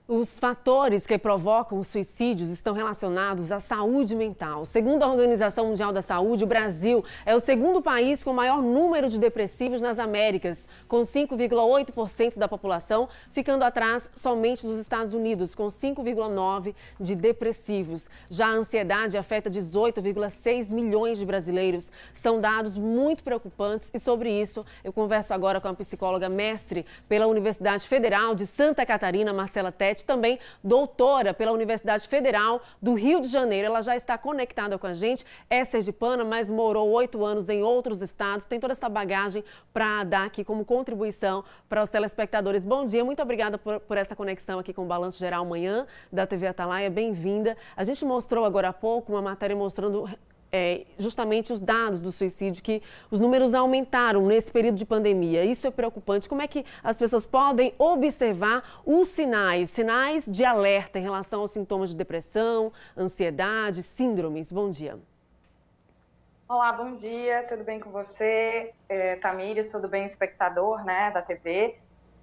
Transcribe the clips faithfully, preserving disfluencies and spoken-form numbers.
Os fatores que provocam os suicídios estão relacionados à saúde mental. Segundo a Organização Mundial da Saúde, o Brasil é o segundo país com o maior número de depressivos nas Américas, com cinco vírgula oito por cento da população, ficando atrás somente dos Estados Unidos, com cinco vírgula nove por cento de depressivos. Já a ansiedade afeta dezoito vírgula seis milhões de brasileiros. São dados muito preocupantes e sobre isso eu converso agora com a psicóloga mestre pela Universidade Federal de Santa Catarina, Marcela Tete, também doutora pela Universidade Federal do Rio de Janeiro. Ela já está conectada com a gente, é sergipana, mas morou oito anos em outros estados, tem toda essa bagagem para dar aqui como contribuição para os telespectadores. Bom dia, muito obrigada por, por essa conexão aqui com o Balanço Geral Amanhã da T V Atalaia, bem-vinda. A gente mostrou agora há pouco uma matéria mostrando É, justamente os dados do suicídio, que os números aumentaram nesse período de pandemia. Isso é preocupante. Como é que as pessoas podem observar os sinais, sinais de alerta em relação aos sintomas de depressão, ansiedade, síndromes? Bom dia. Olá, bom dia, tudo bem com você? É, Tamires, tudo bem, espectador, né, da T V?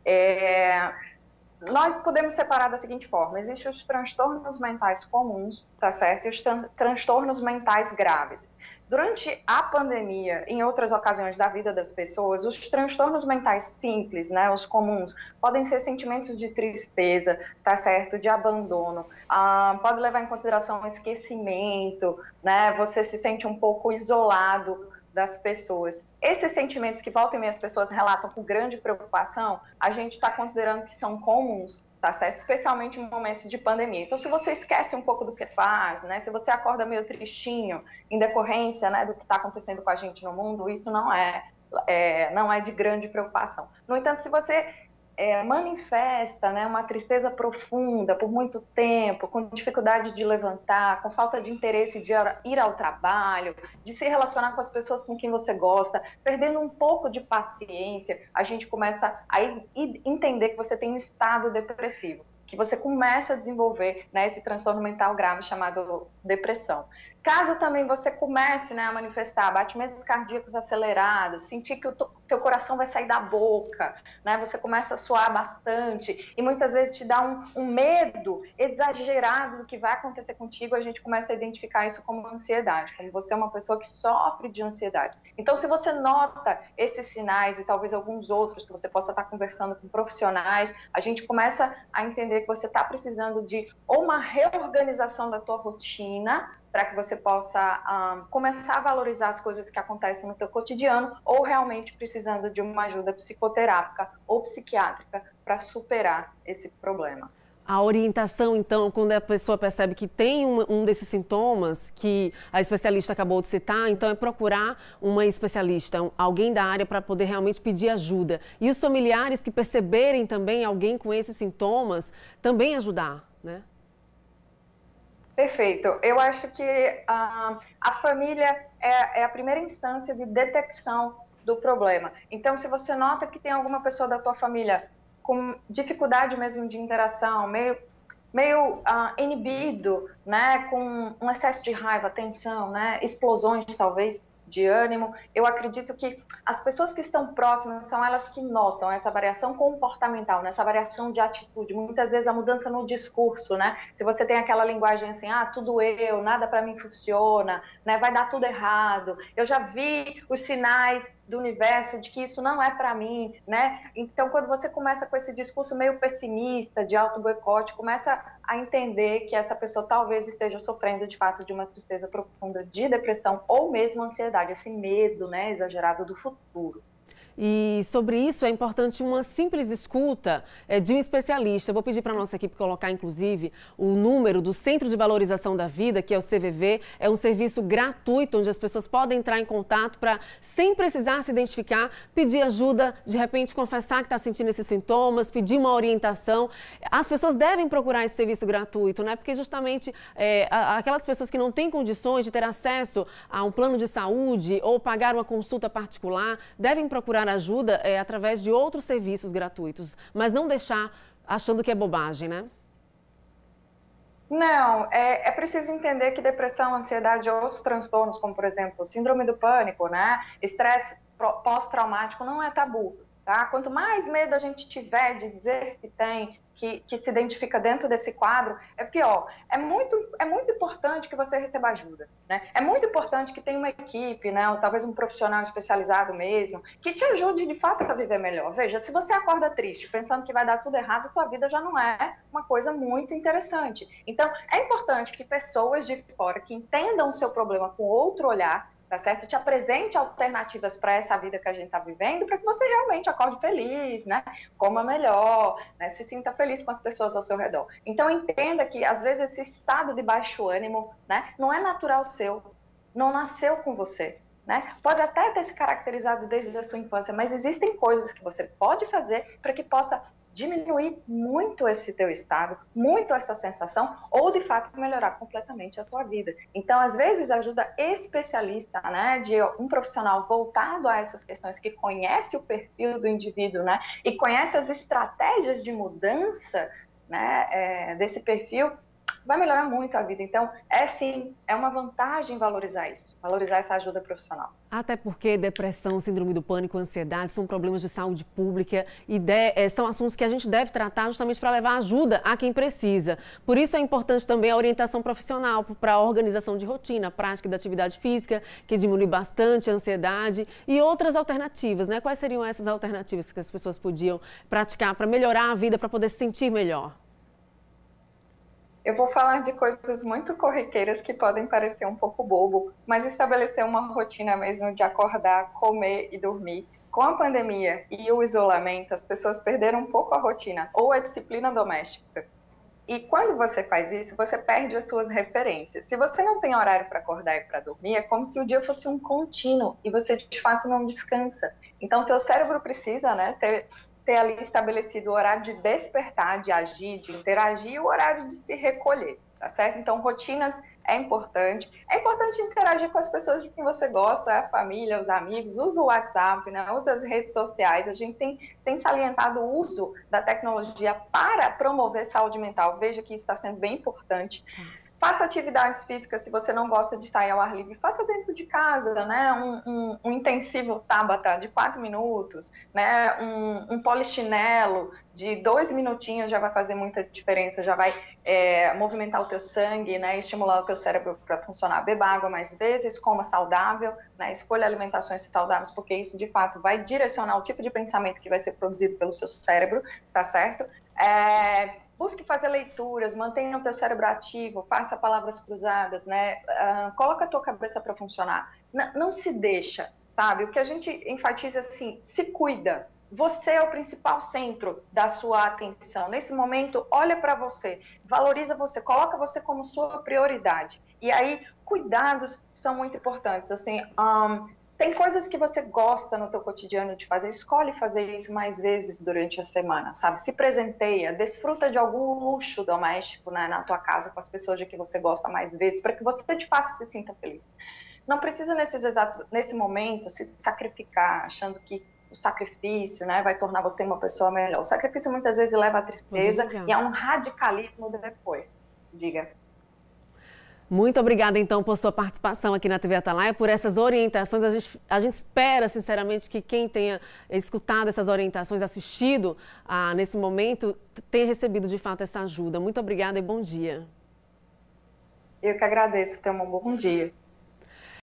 É... Nós podemos separar da seguinte forma: existem os transtornos mentais comuns, tá certo? E os tran transtornos mentais graves. Durante a pandemia, em outras ocasiões da vida das pessoas, os transtornos mentais simples, né, os comuns, podem ser sentimentos de tristeza, tá certo? De abandono, ah, pode levar em consideração esquecimento, né? Você se sente um pouco isolado das pessoas. Esses sentimentos que volta e meia as pessoas relatam com grande preocupação, a gente está considerando que são comuns, tá certo? Especialmente em momentos de pandemia. Então, se você esquece um pouco do que faz, né? Se você acorda meio tristinho em decorrência, né, do que está acontecendo com a gente no mundo, isso não é, é, não é de grande preocupação. No entanto, se você É, manifesta, né, uma tristeza profunda por muito tempo, com dificuldade de levantar, com falta de interesse de ir ao trabalho, de se relacionar com as pessoas com quem você gosta, perdendo um pouco de paciência, a gente começa a entender que você tem um estado depressivo, que você começa a desenvolver, né, esse transtorno mental grave chamado depressão. Caso também você comece, né, a manifestar batimentos cardíacos acelerados, sentir que o teu coração vai sair da boca, né, você começa a suar bastante e muitas vezes te dá um, um medo exagerado do que vai acontecer contigo, a gente começa a identificar isso como ansiedade, como você é uma pessoa que sofre de ansiedade. Então, se você nota esses sinais e talvez alguns outros que você possa estar conversando com profissionais, a gente começa a entender que você está precisando de ou uma reorganização da tua rotina, para que você possa um, começar a valorizar as coisas que acontecem no teu cotidiano, ou realmente precisando de uma ajuda psicoterápica ou psiquiátrica para superar esse problema. A orientação, então, quando a pessoa percebe que tem um, um desses sintomas que a especialista acabou de citar, então é procurar uma especialista, um, alguém da área para poder realmente pedir ajuda. E os familiares que perceberem também alguém com esses sintomas, também ajudar, né? Perfeito. Eu acho que uh, a família é, é a primeira instância de detecção do problema. Então, se você nota que tem alguma pessoa da tua família com dificuldade mesmo de interação, meio, meio uh, inibido, né, com um excesso de raiva, tensão, né, explosões talvez de ânimo, eu acredito que as pessoas que estão próximas são elas que notam essa variação comportamental, né? Essa variação de atitude, muitas vezes a mudança no discurso, né? Se você tem aquela linguagem assim, ah, tudo eu, nada para mim funciona, né? Vai dar tudo errado, eu já vi os sinais do universo de que isso não é para mim, né? Então, quando você começa com esse discurso meio pessimista, de auto-boicote, começa a entender que essa pessoa talvez esteja sofrendo de fato de uma tristeza profunda, de depressão ou mesmo ansiedade, esse medo, né, exagerado do futuro. E sobre isso é importante uma simples escuta é, de um especialista. Eu vou pedir para a nossa equipe colocar, inclusive, o número do Centro de Valorização da Vida, que é o C V V. É um serviço gratuito, onde as pessoas podem entrar em contato para, sem precisar se identificar, pedir ajuda, de repente confessar que está sentindo esses sintomas, pedir uma orientação. As pessoas devem procurar esse serviço gratuito, né? Porque justamente é, aquelas pessoas que não têm condições de ter acesso a um plano de saúde ou pagar uma consulta particular, devem procurar ajuda é, através de outros serviços gratuitos, mas não deixar achando que é bobagem, né? Não, é, é preciso entender que depressão, ansiedade e outros transtornos, como por exemplo, síndrome do pânico, né? Estresse pós-traumático não é tabu, tá? Quanto mais medo a gente tiver de dizer que tem, que, que se identifica dentro desse quadro, é pior. É muito, é muito importante que você receba ajuda, né? É muito importante que tenha uma equipe, né? Ou talvez um profissional especializado mesmo, que te ajude de fato a viver melhor. Veja, se você acorda triste, pensando que vai dar tudo errado, tua vida já não é uma coisa muito interessante. Então, é importante que pessoas de fora que entendam o seu problema com outro olhar, tá certo? Te apresente alternativas para essa vida que a gente está vivendo, para que você realmente acorde feliz, né? Coma melhor, né? Se sinta feliz com as pessoas ao seu redor. Então, entenda que, às vezes, esse estado de baixo ânimo, né, não é natural seu, não nasceu com você, né? Pode até ter se caracterizado desde a sua infância, mas existem coisas que você pode fazer para que possa diminuir muito esse teu estado, muito essa sensação, ou de fato melhorar completamente a tua vida. Então, às vezes, ajuda especialista, né, de um profissional voltado a essas questões, que conhece o perfil do indivíduo, né, e conhece as estratégias de mudança, né, é, desse perfil, vai melhorar muito a vida. Então, é sim, é uma vantagem valorizar isso, valorizar essa ajuda profissional. Até porque depressão, síndrome do pânico, ansiedade são problemas de saúde pública e de, são assuntos que a gente deve tratar justamente para levar ajuda a quem precisa. Por isso é importante também a orientação profissional para a organização de rotina, a prática da atividade física, que diminui bastante a ansiedade, e outras alternativas, né? Quais seriam essas alternativas que as pessoas podiam praticar para melhorar a vida, para poder se sentir melhor? Eu vou falar de coisas muito corriqueiras que podem parecer um pouco bobo, mas estabelecer uma rotina mesmo de acordar, comer e dormir. Com a pandemia e o isolamento, as pessoas perderam um pouco a rotina ou a disciplina doméstica. E quando você faz isso, você perde as suas referências. Se você não tem horário para acordar e para dormir, é como se o dia fosse um contínuo e você de fato não descansa. Então, teu cérebro precisa, né, ter... ter ali estabelecido o horário de despertar, de agir, de interagir, e o horário de se recolher, tá certo? Então, rotinas é importante. É importante interagir com as pessoas de quem você gosta, a família, os amigos, usa o WhatsApp, né? Usa as redes sociais. A gente tem, tem salientado o uso da tecnologia para promover saúde mental. Veja que isso está sendo bem importante. Faça atividades físicas, se você não gosta de sair ao ar livre, faça dentro de casa, né? Um, um, um intensivo Tabata de quatro minutos, né? Um, um polichinelo de dois minutinhos já vai fazer muita diferença, já vai é, movimentar o teu sangue, né? Estimular o teu cérebro para funcionar. Beba água mais vezes, coma saudável, né? Escolha alimentações saudáveis, porque isso de fato vai direcionar o tipo de pensamento que vai ser produzido pelo seu cérebro, tá certo? É... Busque fazer leituras, mantenha o teu cérebro ativo, faça palavras cruzadas, né? Uh, coloca a tua cabeça para funcionar. N- não se deixa, sabe? O que a gente enfatiza assim, se cuida. Você é o principal centro da sua atenção. Nesse momento, olha para você, valoriza você, coloca você como sua prioridade. E aí, cuidados são muito importantes. Assim, um, tem coisas que você gosta no teu cotidiano de fazer, escolhe fazer isso mais vezes durante a semana, sabe? Se presenteia, desfruta de algum luxo doméstico, né, na tua casa, com as pessoas de que você gosta mais vezes, para que você de fato se sinta feliz. Não precisa nesses exatos, nesse momento se sacrificar, achando que o sacrifício, né, vai tornar você uma pessoa melhor. O sacrifício muitas vezes leva à tristeza e a um radicalismo depois. Diga. Muito obrigada, então, por sua participação aqui na T V Atalaia, por essas orientações. A gente, a gente espera, sinceramente, que quem tenha escutado essas orientações, assistido ah, nesse momento, tenha recebido, de fato, essa ajuda. Muito obrigada e bom dia. Eu que agradeço. Tenha um bom dia.